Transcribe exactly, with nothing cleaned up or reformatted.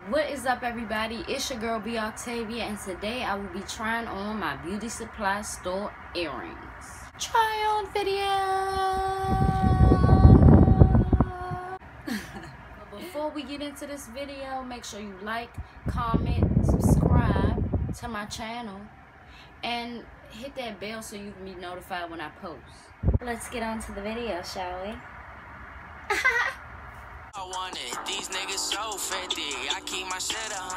What is up, everybody? It's your girl B Octavia, and today I will be trying on my beauty supply store earrings. Try on video. But before we get into this video, make sure you like, comment, subscribe to my channel, and hit that bell so you can be notified when I post. Let's get on to the video, shall we? I want it. These niggas so fifty. I keep my shit a